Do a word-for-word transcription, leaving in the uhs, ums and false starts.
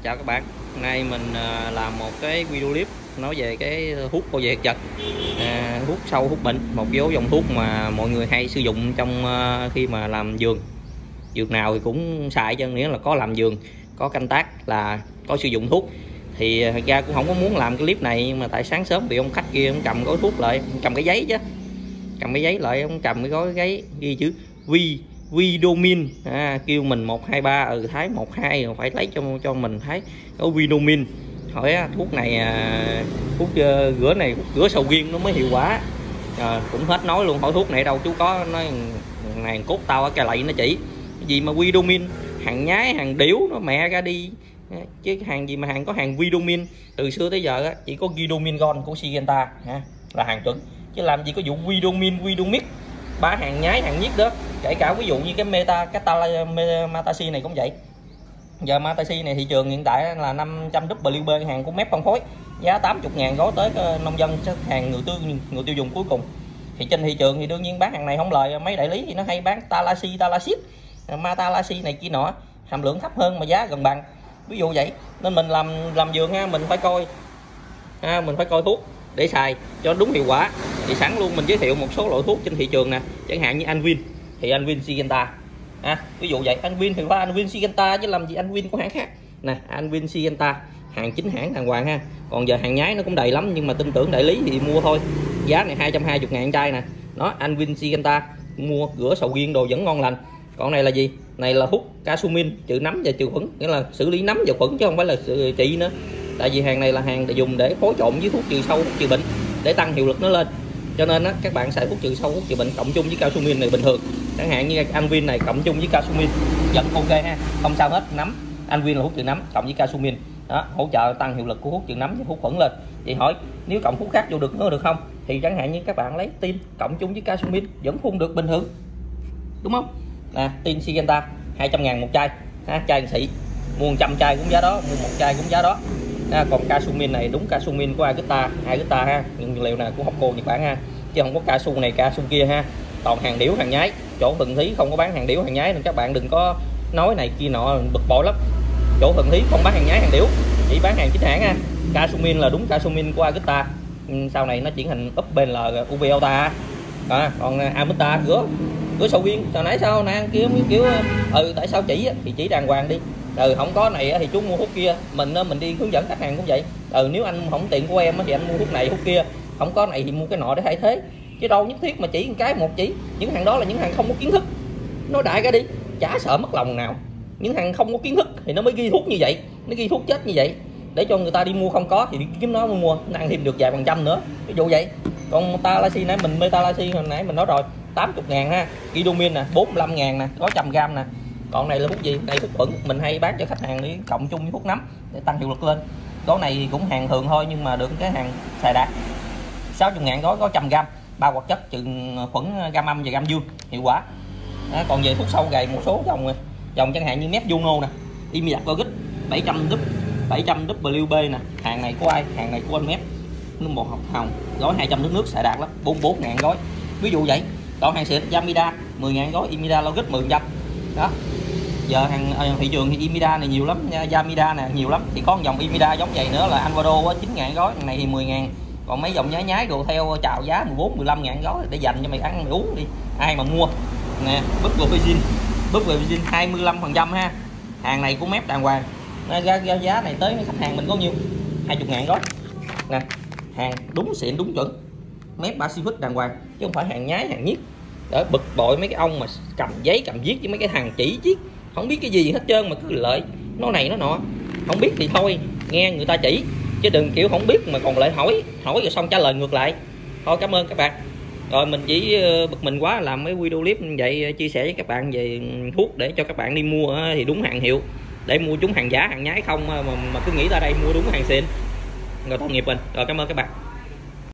Chào các bạn, hôm nay mình làm một cái video clip nói về cái hút bảo vệ thực vật, à, hút sâu hút bệnh, một số dòng thuốc mà mọi người hay sử dụng trong khi mà làm vườn. Vườn nào thì cũng xài, cho nghĩa là có làm vườn, có canh tác là có sử dụng thuốc. Thì thật ra cũng không có muốn làm cái clip này, nhưng mà tại sáng sớm bị ông khách kia ông cầm gói thuốc lại, cầm cái giấy chứ, cầm cái giấy lại, ông cầm cái gói giấy ghi chữ Vi Vidomin, à, kêu mình một hai ba ừ thái một hai phải lấy cho cho mình thấy có Vidomin. Hỏi á, thuốc này à, thuốc uh, rửa này thuốc rửa sầu riêng nó mới hiệu quả. À, cũng hết nói luôn, hỏi thuốc này đâu chú có, nói này cốt tao ở cái lậy nó chỉ cái gì mà Vidomin, hàng nhái hàng điếu nó mẹ ra đi, chứ hàng gì mà hàng có hàng Vidomin. Từ xưa tới giờ á, chỉ có Vidomin Gold của Syngenta ha, là hàng chuẩn, chứ làm gì có vụ Vidomin Vidomix ba hàng nhái hàng nhiếc đó. Kể cả ví dụ như cái meta cái Mataxi này cũng vậy. Giờ Mataxi này thị trường hiện tại là năm trăm W B, hàng của mép phân phối, giá tám mươi ngàn gói tới nông dân, hàng người tiêu người tiêu dùng cuối cùng. Thì trên thị trường thì đương nhiên bán hàng này không lời, mấy đại lý thì nó hay bán Talaxi, Talaxip, Matalaxi này kia nọ, hàm lượng thấp hơn mà giá gần bằng, ví dụ vậy. Nên mình làm làm vườn ha, mình phải coi ha, mình phải coi thuốc để xài cho đúng hiệu quả. Thì sẵn luôn mình giới thiệu một số loại thuốc trên thị trường nè, chẳng hạn như Anvin thì Anvin Syngenta, à, ví dụ vậy. Anvin thì có Anvin Syngenta chứ làm gì Anvin của hãng khác nè. Anvin Syngenta hàng chính hãng đàng hoàng ha. Còn giờ hàng nhái nó cũng đầy lắm, nhưng mà tin tưởng đại lý thì mua thôi. Giá này hai trăm hai mươi ngàn chai nè, nó Anvin Syngenta, mua rửa sầu riêng đồ vẫn ngon lành. Còn này là gì? Này là hút Casumin, trừ nấm và trừ khuẩn, nghĩa là xử lý nấm và khuẩn chứ không phải là trị nữa. Tại vì hàng này là hàng để dùng để phối trộn với thuốc trừ sâu, thuốc trừ bệnh để tăng hiệu lực nó lên. Cho nên á, các bạn xài thuốc trừ sâu, thuốc trừ bệnh cộng chung với Casumin này bình thường. Chẳng hạn như Anvin này cộng chung với Casumin vẫn ok ha, không sao hết. Nấm, Anvin là thuốc trừ nấm cộng với Casumin đó, hỗ trợ tăng hiệu lực của thuốc trừ nấm với thuốc khuẩn lên. Thì hỏi nếu cộng thuốc khác vô được nữa được không? Thì chẳng hạn như các bạn lấy tin cộng chung với Casumin vẫn phun được bình thường, đúng không? Nè, tin Syngenta hai trăm ngàn một chai ha, chai xị, mua một trăm chai cũng giá đó, mua một chai cũng giá đó. À, còn Casumin này đúng Casumin của Agritta, Agritta ha, nguyên liệu này của Hokko Nhật Bản ha, chứ không có Casu này Casu kia ha. Toàn hàng điếu hàng nhái, chỗ Thuận Thí không có bán hàng điếu hàng nhái, nên các bạn đừng có nói này kia nọ, bực bội lắm. Chỗ Thuận Thí không bán hàng nhái hàng điếu, chỉ bán hàng chính hãng ha. Casumin là đúng Casumin của Agritta, sau này nó chuyển thành úp bê lờ u vê Alta. À, còn Amita rửa rửa sầu riêng hồi nãy sao nè, kiểu kiểu ừ tại sao chỉ thì chỉ đàng hoàng đi. Ừ không có này thì chú mua thuốc kia, mình mình đi hướng dẫn khách hàng cũng vậy. Ừ nếu anh không tiền của em thì anh mua thuốc này thuốc kia, không có này thì mua cái nọ để thay thế, chứ đâu nhất thiết mà chỉ một cái một chỉ. Những hàng đó là những hàng không có kiến thức, nói đại ra đi, chả sợ mất lòng nào. Những hàng không có kiến thức thì nó mới ghi thuốc như vậy, nó ghi thuốc chết như vậy để cho người ta đi mua không có thì đi kiếm nó mua, mua nó ăn thêm được vài phần trăm nữa, ví dụ vậy. Còn Talaxi nãy mình Metalaxi hồi nãy mình nói rồi tám mươi ngàn ha, Vidomin nè bốn mươi lăm ngàn nè, có trăm gram nè. Còn này là thuốc gì? Đây thuốc khuẩn, mình hay bán cho khách hàng để cộng chung với thuốc nấm để tăng hiệu lực lên. Gói này cũng hàng thường thôi, nhưng mà được cái hàng xài đạt. Sáu mươi ngàn gói có trăm gram, ba hoạt chất trừ khuẩn gam âm và gam dương, hiệu quả. Đó, còn về thuốc sâu gầy một số dòng dòng chẳng hạn như Mép Juno nè, Imidacogic bảy trăm W B nè, hàng này của ai? Hàng này của anh Mép, nước bột học hồng, gói hai trăm nước nước xài đạt lắm, bốn mươi bốn ngàn gói, ví dụ vậy. Còn hàng xịn Yamida mười ngàn gói, Imida Logic mười trăm đó. Giờ hàng thị trường thì Imida này nhiều lắm, Yamida nè nhiều lắm. Thì có một dòng Imida giống vậy nữa là Anvado chín ngàn gói, hàng này thì mười ngàn. Còn mấy dòng nhái nhái đồ theo chào giá mười bốn mười lăm ngàn gói để dành cho mày ăn mày uống đi, ai mà mua nè. Bucovizin Bucovizin hai mươi lăm phần trăm ha, hàng này của Mép đàng hoàng. Ra, ra giá này tới khách hàng mình có nhiêu? hai mươi ngàn gói nè, hàng đúng xịn đúng chuẩn, Mép Pacific đàng hoàng chứ không phải hàng nhái hàng nhiếc. Để bực bội mấy cái ông mà cầm giấy cầm viết với mấy cái thằng chỉ chiết không biết cái gì hết trơn, mà cứ lợi nó này nó nọ. Không biết thì thôi nghe người ta chỉ, chứ đừng kiểu không biết mà còn lại hỏi hỏi rồi xong trả lời ngược lại. Thôi cảm ơn các bạn. Rồi mình chỉ bực mình quá làm mấy video clip như vậy, chia sẻ với các bạn về thuốc để cho các bạn đi mua thì đúng hàng hiệu, để mua chúng hàng giả hàng nhái không mà, mà cứ nghĩ ra đây mua đúng hàng xịn rồi tội nghiệp mình. Rồi cảm ơn các bạn.